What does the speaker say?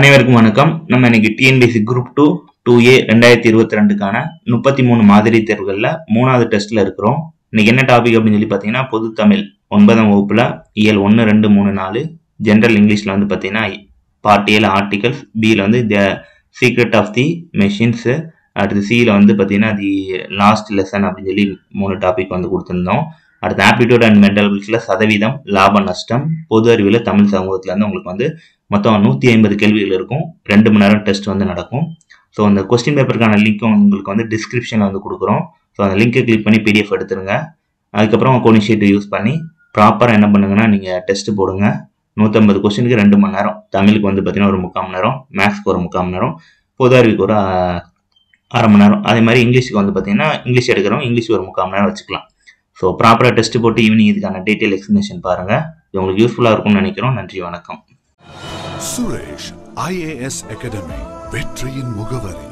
அனைவருக்கும் வணக்கம். நம்ம இன்னைக்கு டிஎன்பிஎஸ்சி குரூப் 2 2A 2022க்கான 33 மாதிரி தேர்வுகளில் 3வது டெஸ்ட்ல இருக்கிறோம். இன்னைக்கு என்ன டாபிக் அப்படின்னு சொல்லி பார்த்தீங்கன்னா, பொது தமிழ் 9ஆம் வகுப்புல இயல் 1, 2, 3, 4, ஜென்ரல் இங்கிலீஷ்ல வந்து பார்த்தீங்கன்னா பார்ட் ஏல ஆர்டிகல்ஸ், பியில் வந்து The Secret of the Machines, அடுத்து சியில் வந்து பார்த்தீங்கன்னா தி லாஸ்ட் லெசன் அப்படின்னு சொல்லி 3 டாபிக் வந்து கொடுத்துருந்தோம். அடுத்து ஆப்டிடியூட் அண்ட் மென்டல் அபிலிட்டியில் சதவீதம், லாப நஷ்டம், பொது அறிவில் தமிழ் சமூகத்துல இருந்து உங்களுக்கு வந்து மொத்தம் 150 கேள்விகள் இருக்கும். 2 மணி நேரம் டெஸ்ட் வந்து நடக்கும். ஸோ அந்த கொஸ்டின் பேப்பருக்கான லிங்க்கும் உங்களுக்கு வந்து டிஸ்கிரிப்ஷனில் வந்து கொடுக்குறோம். ஸோ அந்த லிங்கை கிளிக் பண்ணி பிடிஎஃப் எடுத்துருங்க. அதுக்கப்புறம் கோடிங் ஷீட் யூஸ் பண்ணி ப்ராப்பராக என்ன பண்ணுங்கன்னா நீங்கள் டெஸ்ட் போடுங்க. 150 கொஸ்டினுக்கு 2 மணி நேரம், தமிழுக்கு வந்து பார்த்தீங்கன்னா ஒரு 3/4 மணி நேரம், மேக்ஸ்க்கு ஒரு 3/4 மணி நேரம், பொது அறிவுக்கு ஒரு 1/2 மணி நேரம். அதே மாதிரி இங்கிலீஷுக்கு வந்து பார்த்தீங்கன்னா இங்கிலீஷ் எடுக்கிறோம், இங்கிலீஷ் ஒரு 3/4 மணி நேரம் வச்சுக்கலாம். ஸோ ப்ராப்பராக டெஸ்ட் போட்டு ஈவினிங் இதுக்கான டீட்டெயில் எக்ஸ்பிளனேஷன் பாருங்கள். இது உங்களுக்கு யூஸ்ஃபுல்லாக இருக்கும்னு நினைக்கிறோம். நன்றி, வணக்கம். Suresh IAS Academy, வெற்றியின் முகவரி.